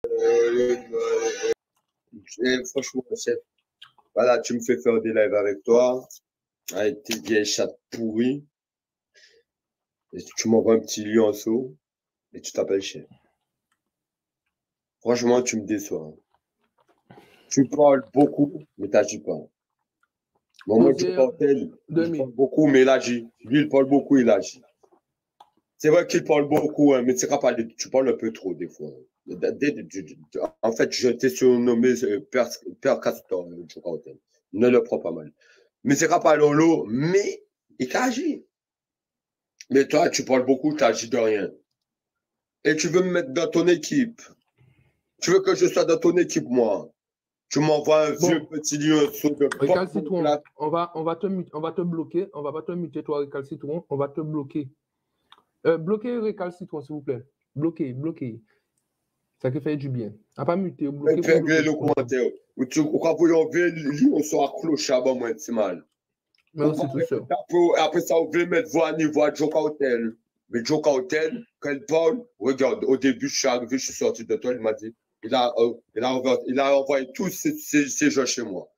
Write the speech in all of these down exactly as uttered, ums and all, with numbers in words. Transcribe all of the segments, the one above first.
Et franchement, chef, voilà, tu me fais faire des lives avec toi, avec tes vieilles chattes pourries. Et tu m'envoies un petit lionceau et tu t'appelles chef. Franchement, tu me déçois. Tu parles beaucoup, mais t'agis pas. Bon, moi, je parle, il parle beaucoup, mais il agit. Lui, il parle beaucoup, il agit. C'est vrai qu'il parle beaucoup, hein, mais c'est pas parler. Tu parles un peu trop, des fois. En fait, je t'ai surnommé Père, Père Castor, ne le prends pas mal. Mais c'est pas Lolo, mais il agit. Mais toi, tu parles beaucoup, tu agis de rien. Et tu veux me mettre dans ton équipe. Tu veux que je sois dans ton équipe, moi. Tu m'envoies un bon. vieux petit lionceau de Récalcitron, on va, on, va te, on va te bloquer. On va pas te muter, toi, Récalcitron. On va te bloquer. Euh, bloquez Récalcitron, s'il vous plaît. Bloquez, bloquez. Ça qui fait du bien. À pas muter, bloquer. Épingler le commentaire. Ou tu crois que vous avez lionceau accroché à moi, c'est mal. Merci, tout ça. Après ça, vous voulez mettre voix à niveau à Joka Hotel. Mais Joka Hotel, quand il parle, regarde, au début, je suis arrivé, je suis sorti de toi, il m'a dit, il a, euh, il a, envoyé, il a envoyé tous ces, ces, ces gens chez moi.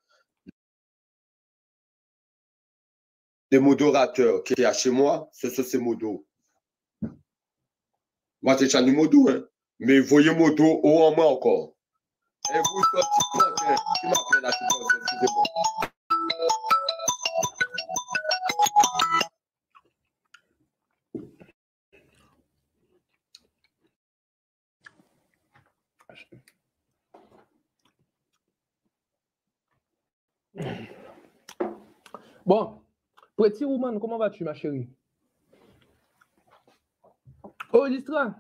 Les modérateurs qui sont chez moi, ce sont ces modos. Moi, c'est Chani Modo, hein. Mais voyez Modo haut en moi encore. Et vous, sortez pas, qui m'appelle à tout le monde, excusez-moi. Bon, Petit Rouman, comment vas-tu, ma chérie? Oh, Listra.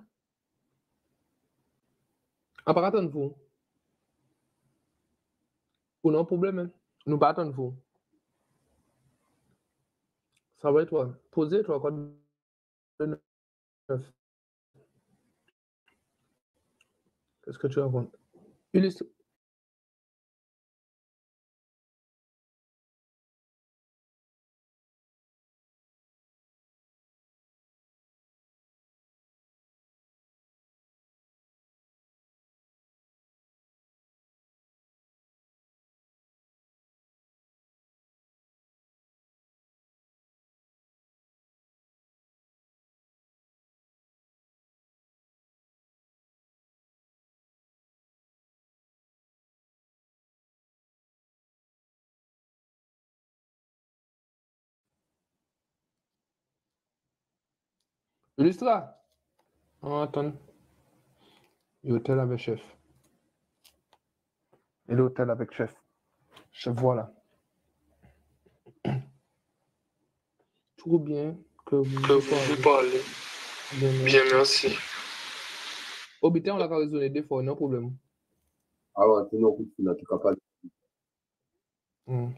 On va attendre vous. Ou non, problème. Hein? Nous pas attendre vous. Ça va et toi? Posez, toi, quoi de neuf. Qu'est-ce que tu racontes? Illustre. Illustra. Oh, attends. L'hôtel avec chef. Et l'hôtel avec chef. Chef, voilà. Trop bien que vous, que vous parlez. Bien, bien, merci. Au bitin, on l'a raisonné des fois, non problème. Ah ouais, c'est non, tu n'as pas. Mm.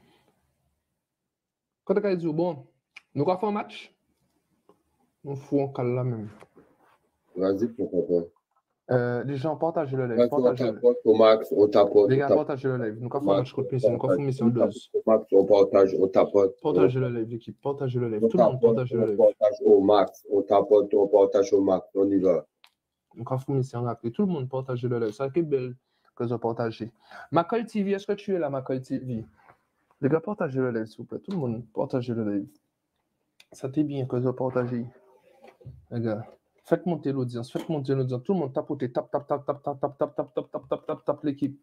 Quand tu as dit, bon, nous avons fait un match. On fout en cale là même. Vas-y, pourquoi pas. Euh, les gens, partagez le live. On tapote au max, on tapote. Les gars, partagez le live. Nous avons fait un match contre Messi. Nous avons fait mission douze. Au max, on partage, on tapote. Partagez le live, l'équipe. Partagez le live. Tout le monde partage le live. On partage au max, on tapote, on partage au max. On y va. Nous avons fait mission rapide. Tout le monde partage le live. Ça qui est belle que vous partagez. Macoy T V, est-ce que tu es là, Macoy T V? Les gars, partagez le live, s'il vous plaît. Tout le monde partagez le live. Ça t'est bien que vous partagez. Les gars. Faites monter l'audience, faites monter l'audience. Tout le monde tapote, tap, tap, tap, tap, tap, tap, tap, tap, tap, tap, tap, tap, tap, l'équipe.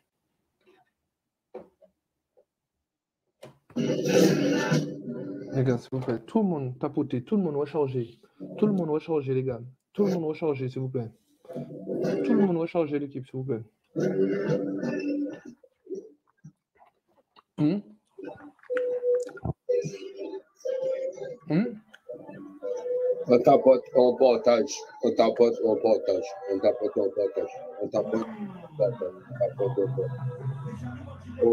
Les gars, s'il vous plaît, tout le monde tapote, tout le monde recharger. Tout le monde recharger, les gars. Tout le monde recharger, s'il vous plaît. Tout le monde recharger l'équipe, s'il vous plaît. Hum? Hum? On tapote, on partage. On tapote, on partage. On tapote, on partage. On tapote, on partage. On tapote, on partage. Oh,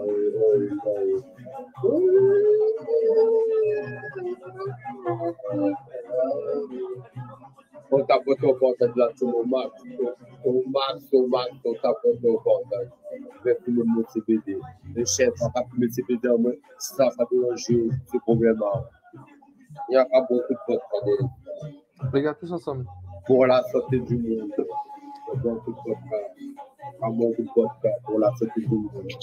on tapote, on partage là, c'est mon max. Au max, au max, on tapote, on partage. Avec tout le monde C B D. Le chef, on va plus mettre C B D en main. Ça, ça peut changer ce problème. Il n'y a pas beaucoup de potes. Les gars, tous ensemble. Pour la santé du monde. dans tout podcast, à mon podcast pour la fête de tout le monde.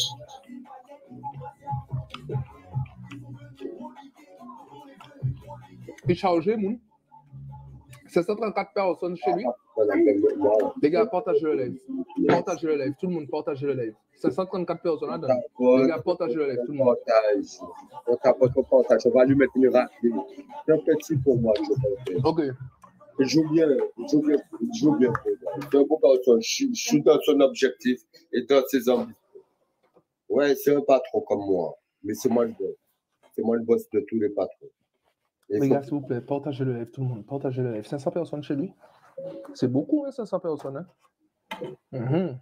Il chargé, moun. C'est cent trente-quatre personnes chez lui. Les gars, partagez le live. Partagez le live. Tout le monde partage le live. C'est cent trente-quatre personnes là-dedans. Les gars, partagez le live. Tout le monde. On tapote, on partage. On va lui mettre une raclée. C'est un petit pour moi. Ok. Il joue bien. Il joue bien. Il joue bien. C'est un bon personne. Je suis dans son objectif et dans ses ambitions. Ouais, c'est un patron comme moi. Mais c'est moi le boss. C'est moi le boss de tous les patrons. Les gars, s'il vous plaît, partagez le live, tout le monde, partagez le live. cinq cents personnes chez lui. C'est beaucoup, hein, cinq cents personnes. Hein? Mm-hmm.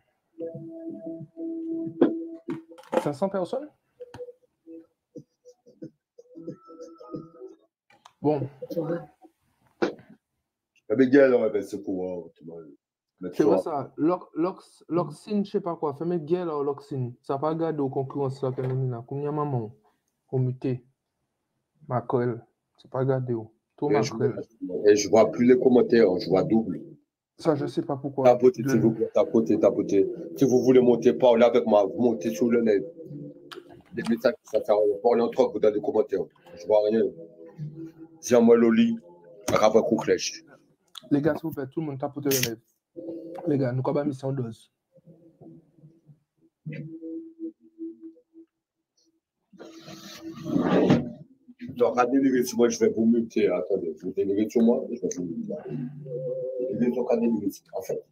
cinq cents personnes? Bon. Avec Gaël, on va faire ce pouvoir. C'est vrai ça. L'oxine, je sais pas quoi. Fais-moi Gaël ou l'oxine. Ça va pas garder aux concurrences là. Comme il y a maman, comité, Macron. C'est pas gardé. Tout et, je vois, et je vois plus les commentaires, je vois double. Ça, je sais pas pourquoi. Tapotez, s'il vous plaît, tapotez, tapotez. Si vous voulez monter, parlez avec moi, vous montez sur le net. Les messages, ça fait parler entre vous dans les commentaires. Je vois rien. Dis-moi Loli, Rabat Kouklèche. Les gars, s'il vous plaît, tout le monde tapotez le live. Les gars, nous avons mis cent dose. Donc, à déléguer sur moi, je vais vous muter. Attendez, vous déléguez sur moi, je vais vous muter. Déléguez sur moi, en fait.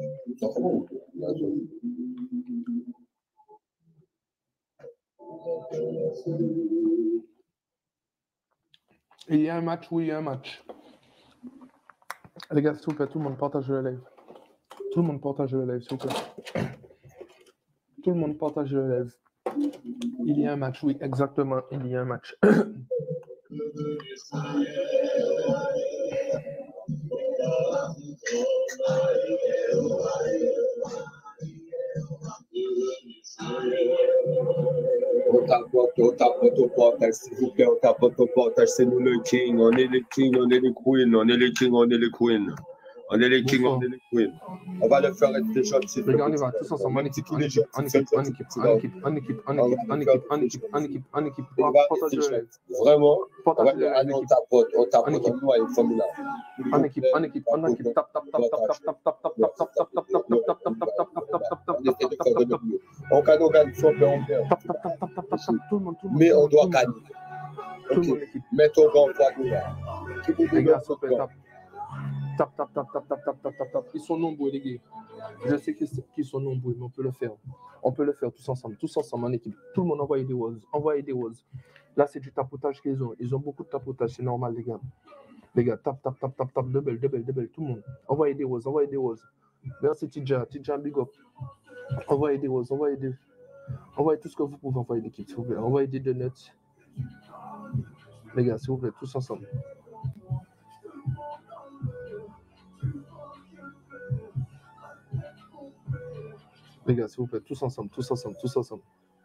Il y a un match, oui, il y a un match. Les gars, s'il vous plaît, tout le monde partage le live. Tout le monde partage le live, s'il vous plaît. Tout le monde partage le live. Il y a un match, oui, exactement, il y a un match. On tapote, on tapote au portage, s'il vous plaît, on tapote au portage, c'est nous le king, on est les kings, on est les queens, on est les kings, on est les queens. On est les kings, on est les queens. On va le faire être des gentils. Les gars, on y va tous ensemble, en équipe, en équipe, en équipe, en équipe, en équipe, en équipe, en équipe, en équipe, en équipe, en équipe, en équipe. Vraiment, on tapote, on tapote, on noie, il faut là. En équipe, en équipe, en équipe, tap, tap, tap, tap, tap, tap, tap, tap, tap, tap, tap, tap, tap, tap, tap, tap, tap, tap, tap. On gagne, on gagne, on perd, on perd. Tap, tap, tap, tap, tap, tap, tout le monde, tout le monde. Mais on doit gagner. Mets ton grand poids là. Les gars, s'il vous plaît, tap. Tap, tap, tap, tap, tap, tap, tap, tap, tap. Ils sont nombreux, les gars. Je sais qu'ils sont nombreux, mais on peut le faire. On peut le faire tous ensemble, tous ensemble en équipe. Tout le monde envoie des roses. Envoyez des roses. Là, c'est du tapotage qu'ils ont. Ils ont beaucoup de tapotage, c'est normal, les gars. Les gars, tap, tap, tap, tap, tap, double, double, double, tout le monde. Envoyez des roses, envoyez des roses. Merci, Tidja. Tidja, big up. Envoyez des roses, envoyez des. Envoyez tout ce que vous pouvez envoyer, l'équipe, s'il vous plaît. Envoyez des donuts. Les gars, s'il vous plaît, tous ensemble. Les gars, s'il vous plaît, tous ensemble, tous ensemble, tous ensemble.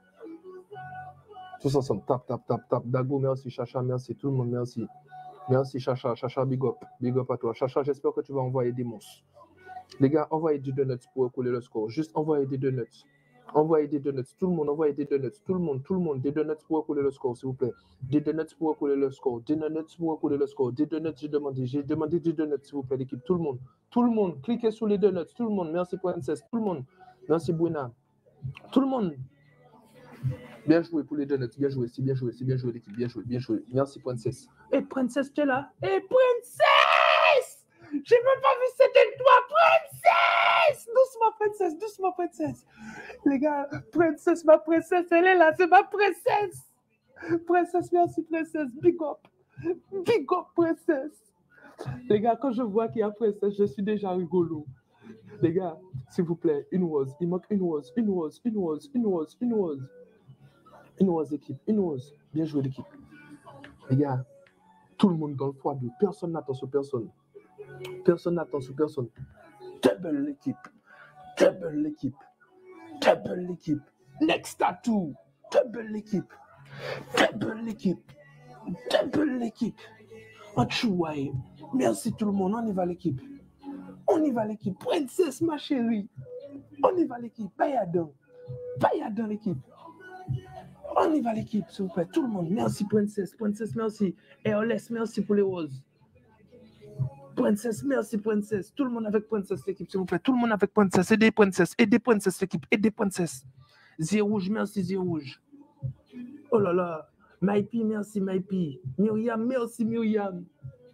Tous ensemble, tap, tap, tap, tap. Dago, merci, Chacha, merci, tout le monde, merci. Merci, Chacha, Chacha, big up, big up à toi. Chacha, j'espère que tu vas envoyer des monstres. Les gars, envoyez des donuts pour couler le score. Juste envoyez des donuts. Envoyez des donuts. Tout le monde, envoyez des donuts. Tout le monde, tout le monde, des donuts pour couler le score, s'il vous plaît. Des donuts pour couler le score. Des donuts pour couler le score. Des donuts, j'ai demandé. J'ai demandé des donuts, s'il vous plaît, l'équipe. Tout le monde. Tout le monde. Cliquez sur les donuts. Tout le monde. Merci, Princess. Tout le monde. Merci, Buena. Tout le monde. Bien joué pour les donuts. Bien joué. C'est bien joué. C'est bien joué, l'équipe. Bien joué. Bien joué. Merci, Princess. Et hey, Princess, tu es là? Et hey, Princess! J'ai même pas vu c'était toi, Princess! Doucement, Princess. Doucement, Princess. Les gars, Princess, ma princesse, elle est là. C'est ma princesse. Princess, merci, Princess. Big up. Big up, Princess. Les gars, quand je vois qu'il y a Princess, je suis déjà rigolo. Les gars, s'il vous plaît, une rose. Il manque une rose, une rose, une rose, une rose, une rose. Une rose, équipe, une rose. Bien joué, l'équipe. Les gars, tout le monde dans le trois deux. Personne n'attend sur personne. Personne n'attend sur personne. Double l'équipe. Double l'équipe. Double l'équipe. Next tattoo. Double l'équipe. Double l'équipe. Double l'équipe. On chouaille. Merci tout le monde. On y va l'équipe. On On y va l'équipe. Princesse, ma chérie. On y va l'équipe. Payadon. Payadon l'équipe. On y va l'équipe, s'il vous plaît. Tout le monde. Merci, Princesse. Princesse, merci. Airless, merci pour les roses. Princesse, merci, Princesse. Tout le monde avec Princesse, l'équipe, s'il vous plaît. Tout le monde avec Princesse. Aidez Princesse. Aidez Princesse, l'équipe. Aidez Princesse. Zé rouge, merci, Zé rouge. Oh là là. Maipi, merci, Maipi. Myriam, merci, Myriam.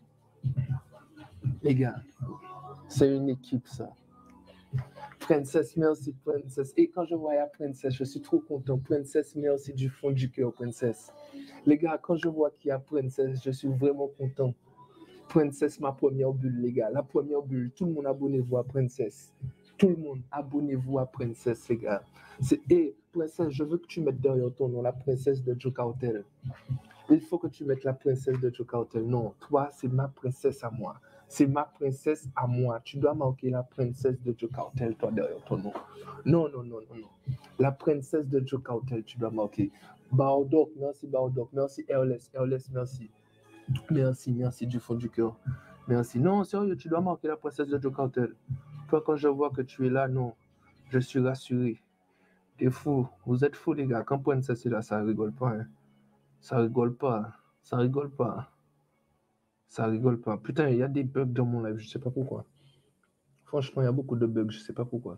Les gars, c'est une équipe, ça. Princesse, merci, Princesse. Et quand je vois la Princesse, je suis trop content. Princesse, merci du fond du cœur, Princesse. Les gars, quand je vois qu'il y a Princesse, je suis vraiment content. Princesse, ma première bulle, les gars. La première bulle, tout le monde abonnez-vous à Princesse. Tout le monde, abonnez-vous à Princesse, les gars. C'est, hé, Princesse, je veux que tu mettes derrière ton nom la Princesse de Joe Cartel. Il faut que tu mettes la Princesse de Joe Cartel. Non, toi, c'est ma princesse à moi. C'est ma princesse à moi. Tu dois marquer la Princesse de Joe Cartel, toi, derrière ton nom. Non, non, non, non, non. La Princesse de Joe Cartel, tu dois marquer. Bardock, merci, Bardock. Merci, Airless, Airless, merci. Merci, merci du fond du cœur. Merci. Non, sérieux, tu dois marquer la Princesse de Joe Cartel. Toi, quand je vois que tu es là, non, je suis rassuré. T'es fou. Vous êtes fous, les gars. Quand Princesse est là, ça rigole pas. Hein. Ça rigole pas. Ça rigole pas. Ça rigole pas. Putain, il y a des bugs dans mon live. Je sais pas pourquoi. Franchement, il y a beaucoup de bugs. Je sais pas pourquoi.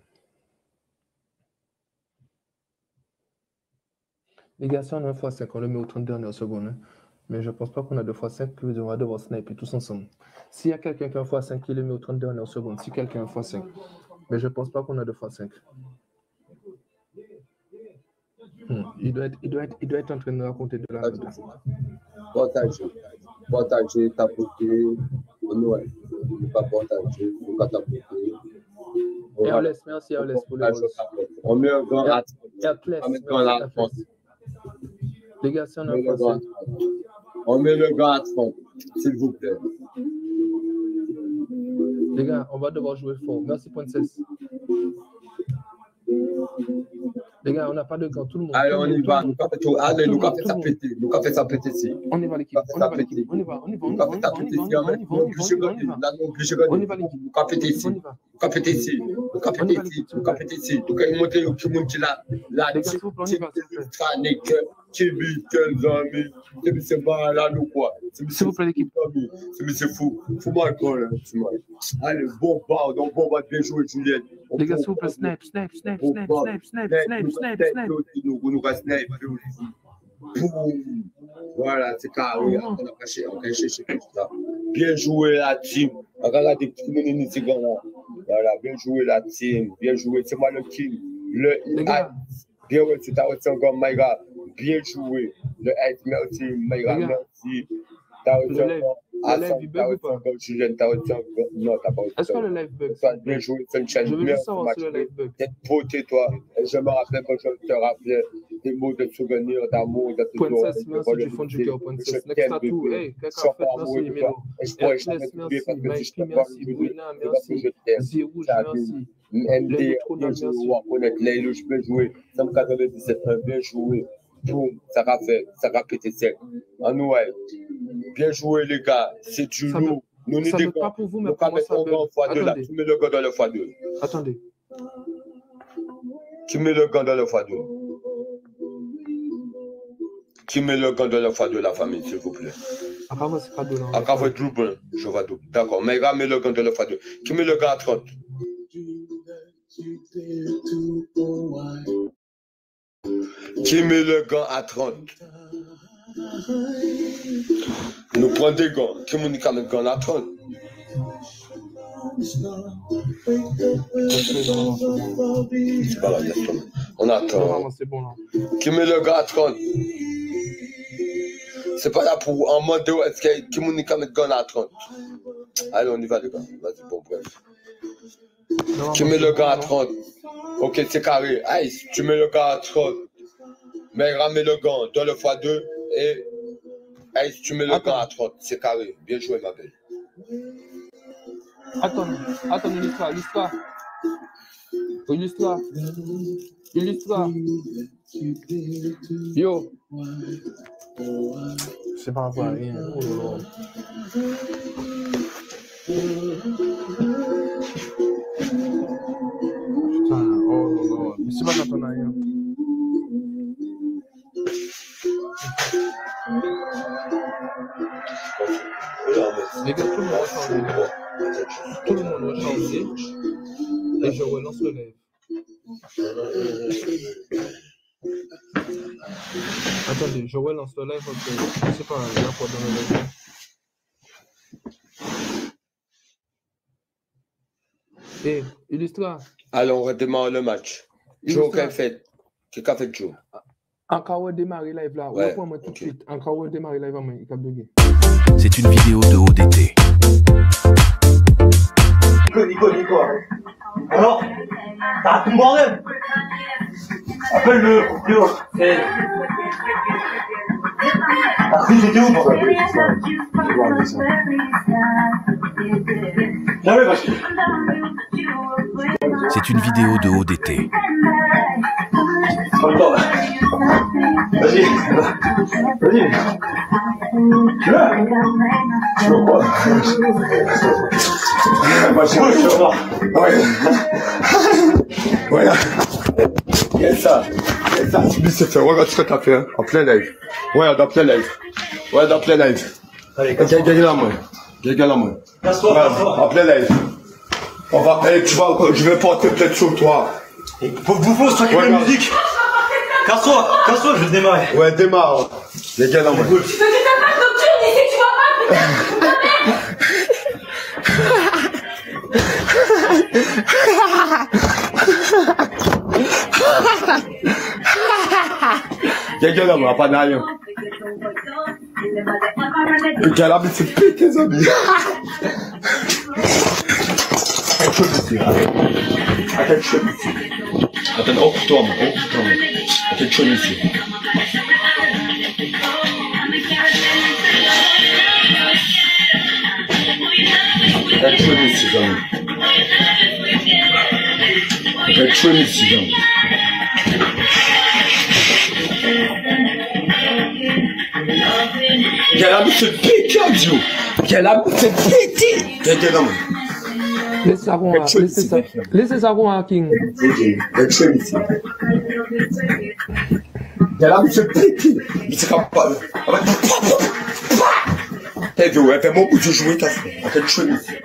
Les gars, si on a un fois cinq, on le met aux trente dernières secondes. Hein. Mais je pense pas qu'on a deux fois cinq, que on va devoir sniper tous ensemble. S'il y a quelqu'un qui a un fois cinq, il le met aux trente dernières secondes. Si quelqu'un a un fois cinq. Mais je pense pas qu'on a deux fois cinq. Hmm. Il, doit être, il, doit être, il doit être en train de raconter de la merde. Partager. Partager, tapoter. Noël. Ne pas partager. Ne pas tapoter. Airless, merci Airless pour les roses. On met un grand à trente. Les gars, si on a un fois cinq. On met le gars à trente, s'il vous plaît. Les gars, on va devoir jouer fort. Merci, Princesse. Les gars, on n'a pas de gants, tout le monde. Allez, on y va. Nous avons tout. Allez, nous avons fait ça péter. Nous avons fait ça péter ici. On y va l'équipe. On y va l'équipe. On y va, on y va, on y va, on y va, on y va, on y va, on y va, on y va. On y va l'équipe. Nous avons fait ici. Nous avons fait ici. Nous avons fait ici. Nous avons fait ici. Nous avons monté tout le monde qui l'a. La team, qui vit, quels amis. C'est monsieur là, nous quoi. S'il vous plaît, l'équipe. C'est monsieur fou. Fou mal quand là. Allez, bon bar, donc bon va bien jouer, Juliette. Les gars, s'il vous plaît, snap, snap, snap, snap, snap, snap, snap, snap, snap. Nous nous snap. Voilà, c'est carré. On a caché, on a caché comme ça. Bien joué la team. Regarde des petits mini là. Voilà, bien joué la team. Bien joué. C'est moi le king. Le gars. Bien joué, c'est encore Maïga. Bien joué. Le Ice, merci. Maïga, merci. T'as reçu encore. Le live, il bug ou pas? Non, t'as pas reçu. Est-ce que le live bug? Bien joué, Sunshine. Je veux juste savoir si le live bug. T'es beauté, toi. Je me rappelle quand je te rappelais des mots de souvenirs, d'amour, de tout. Princesse, merci du fond du cœur, Princesse. Next tattoo, hey, quelqu'un a fait, merci, Milo. Airless, merci. Mikey, merci. Brina, merci. Zérouge, merci. M D, bien joué. Laylo, je peux jouer. cent quatre-vingt-dix-sept, bien joué. Boum, ça va faire, ça va péter sec. En nous, bien joué, les gars. C'est du lourd. Nous ne sommes pas pour vous, mais pour moi, ça bug. Tu mets le gars dans le fois deux. Attendez. Tu mets le gars dans le fois deux. Tu mets le gars dans le fois deux, la famille, s'il vous plaît. Après, moi, c'est pas de l'an. Après, vous double, je vais double. D'accord, mais gars, mets le gars dans le fois deux. Tu mets le gars à trente. Qui met le gant à trente? Nous prenons des gants. Qui met le gant à trente? On attend. Qui met le gant à trente? C'est pas là pour en mode de est-ce que qui met le gant à trente? Allez, on y va, les gars. Vas-y, bon, bref. Tu mets le gars à trente. Ok, c'est carré. Ice, tu mets le gars à trente. Mais ramène le gant dans le fois deux et Ice, tu mets le gant à trente. C'est carré. Bien joué, ma belle. Attends, attends, illustre-toi, illustre-toi. Illustre-toi. Illustre-toi. Yo. C'est pas vrai, rien. Oh là là. Oh Lord, c'est pas ton aïe. Les gars, tout le monde va changer. Tout le monde va changer. Et je relance le live. Attendez, je relance le live parce que je sais pas, il y a quoi dans le live. Eh, Illustra. Alors, on redémarre le match. Joe, qu'est-ce qu'il fait? Qu'est-ce qu'a fait Joe? Encore redémarrer live là. Ouais, moi tout de okay. suite. Encore redémarrer live, il a bugué. C'est une vidéo de O D T. Nico, Nico, Nico. Alors, t'as tout bordel. Appelle-le, Léo. C'est... Ah, oui, j'étais où, bordel? Jamais, parce que... C'est une vidéo de O D T. Attends. Vas-y. Vas-y. Tu veux? Tu veux quoi? Moi, je veux voir. Ouais. Voilà. Qu'est-ce ça? Qu'est-ce ça? Lui, c'est fait. Regarde ce que t'as fait, hein. En plein live. Ouais, dans plein live. Ouais, dans plein live. Allez, casse-toi. Gagne la main. Gagne la main. Casse-toi, casse-toi. En plein live. On va, hey, tu vas, je vais porter peut-être sur toi. Faut que vous fassiez toi qui fait la musique. Casse-toi, casse-toi, je vais démarrer. Ouais, démarre. Les gars, non, moi. Tu veux que ta part nocturne ici, tu vas pas. Les gars, non, moi, pas d'ailleurs. Les gars, là, mais c'est pété, les amis. Quelque chose ici, là. Quelque chose ici. Attends, oh, toi, moi, oh, toi, moi. Quelque chose ici. Quelque chose ici, amis. Quelque chose ici, amis. Quelle a mis ce pété, Dieu. Quelle a mis ce pété. Quelle a mis. Laissez ça rouler, laissez ça. Laissez ça rouler, King. Quelque chose ici. Quelle a mis ce pété. Il s'est capable. T'as vu, elle fait mon bout de jouer, t'as fait. Quelque chose ici.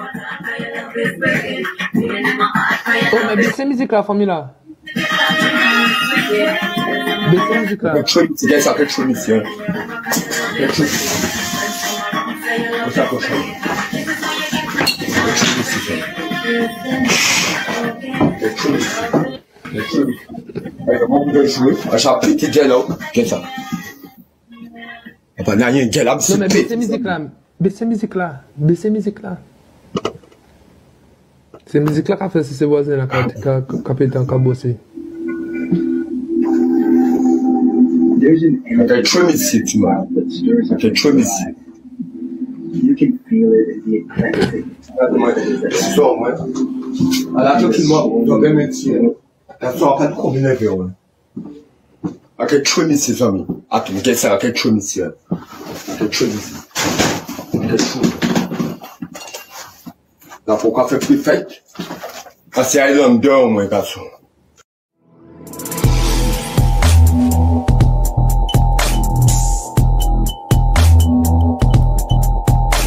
Oh, mais baissez la musique là, famille là. Baissez la musique là. Quelque chose ici, gars, ça quelque chose ici. Quelque chose ici. On s'approche. Quelque chose ici. Quelque chose ici. Quelque chose ici. Elle fait mon bout de jouer. Elle s'est pété, gars, là. Qu'est-ce que ça? Il n'y a rien, gars, là, c'est non, mais baissez la musique là. Baissez la musique là. Baissez la musique là. C'est la musique là qu'a fait ses voisins là, qu'a pété en cabossé. Quelque chose ici, tu m'as. Quelque chose ici. C'est ça, ouais. À la fin, tu dois bien mettre ici. La soirée, pas de combiner, ouais. À quelque chose ici, les amis. Attends, qu'est-ce que c'est? À quelque chose ici. Quelque chose ici. Quelque chose. Là, pourquoi faire plus fête? Parce que c'est Islander, moi, garçon.